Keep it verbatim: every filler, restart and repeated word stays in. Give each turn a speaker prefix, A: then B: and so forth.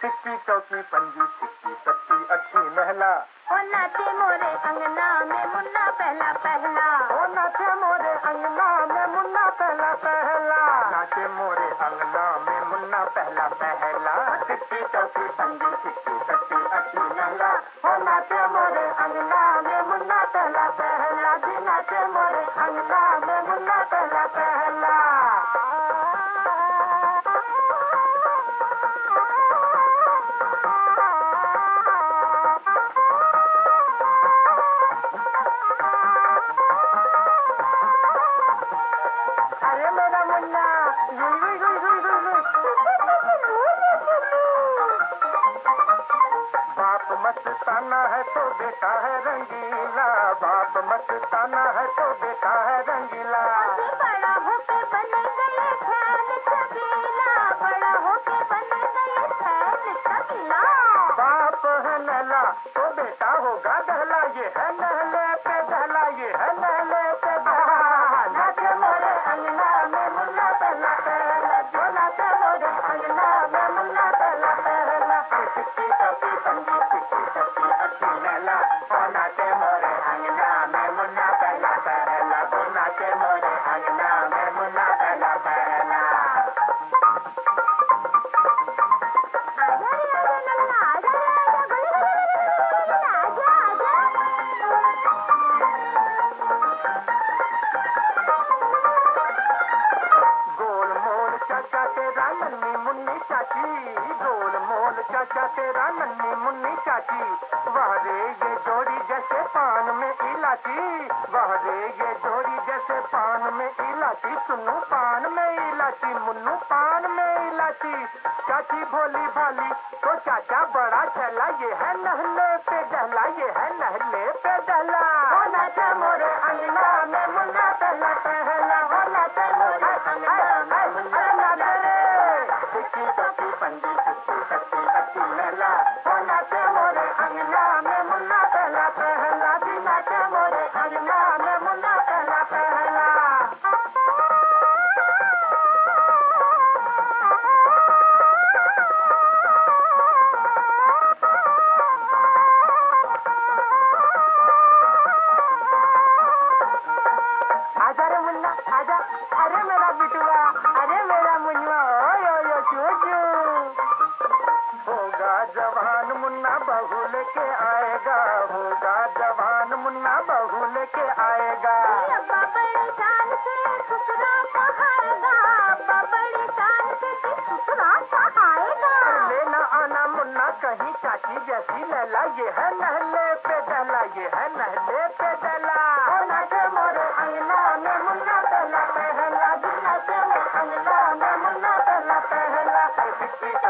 A: टिक्की चौकी पंजी टिक्की सत्ती अच्छी महिला।
B: ओ नाचे मोरे अंगना में मुन्ना पहला पहला।
A: ओ नाचे मोरे अंगना में मुन्ना पहला पहला। नाचे मोरे अंगना में मुन्ना पहला पहला। टिक्की चौकी पंजी टिक्की सत्ती अच्छी महिला। ओ नाचे मोरे अंगना में मुन्ना पहला पहला। जी नाचे मोरे अंगना में मुन्ना पहला पहला। अरे मेरा मुन्ना गुई गुई गुई गुई बाप मस्ताना है तो बेटा है रंगीला। बाप मस्ताना है तो बेटा है रंगीला।
B: बड़ा होके बने गए खैर छबीला। बड़ा होके बने गए खैर छबीला।
A: बाप है नहला तो बेटा होगा दहला। ये है नहले पे दहला। ये है नहले पे दहला। नाचे मोरे अंगना में मुन्ना पहला पहला। जो नाचे मोरे अंगना में मुन्ना पहला पहला। टिक्की टोपी पंजी टिक्की सत्ती अच्छी महिला। ओ नाचे मोरे अंगना में मुन्ना पहला पहला। जो नाचे मोरे अंगना में मुन्ना पहला पहला।
B: आजा रे आजा नन्ना आजा रे आजा गुली आजा आजा।
A: गोल मोल चाचा तेरा नन्नी मुन्नी चाची। गोल मोल चाचा तेरा नन्नी मुन्नी चाची। वाह रे ये जोड़ी जैसे पान में इलाची। वाह रे ये जोड़ी जैसे पान में इलाची। सुन्नू पान में इलाची मुन्नू पान में इलाची। चाची भोली भाली तो चाचा बड़ा छैला। ये है नहले पे दहला। ये है नहले पे दहला। ओ नाचे मोरे अंगना में मुन्ना पहला पहला। ओ नाचे मोरे अंगना में मुन्ना पहला पहला। टिक्की टोपी पंजी टिक्की सत्ती अच्छी महिला। ओ नाचे मोरे अंगना में मुन्ना पहला पहला। जी नाचे मोरे अंगना में मुन्ना पहला पहला। आजा रे मुन्ना आजा। अरे मेरा बिटुआ अरे मेरा मुन्ना ओयो ओयो चूचू। होगा जवान मुन्ना बहू लेके आएगा। होगा जवान मुन्ना बहू लेके आएगा।
B: अब्बा बड़ी शान से ससुरा कहाएगा। अब्बा बड़ी शान से ससुरा कहाएगा।
A: लेना आना मुन्ना कहीं चाची जैसी लैला। ये है नहले पे दहला। ये है नहले पे दहला। ओ नाचे मोरे अंगना में मुन्ना पहला पहला। जी नाचे मोरे अंगना में मुन्ना पहला पहला। टिक्की